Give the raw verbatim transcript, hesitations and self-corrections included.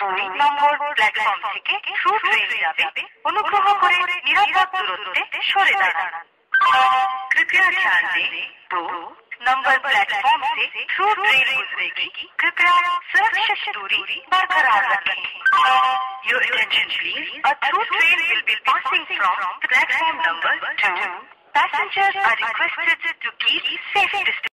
দুই নম্বর প্ল্যাটফর্ম থেকে থ্রু ট্রেন যাবে, অনুগ্রহ করে নিরাপদ দূরত্বে সরে দাঁড়ান। कृपया ध्यान दें, दो नंबर प्लेटफॉर्म से थ्रू ट्रेन गुजरेगी, कृपया सुरक्षित दूरी बरकरार रखें। Your attention please, a through train will be passing from platform number two. Passengers are requested to keep safe distance.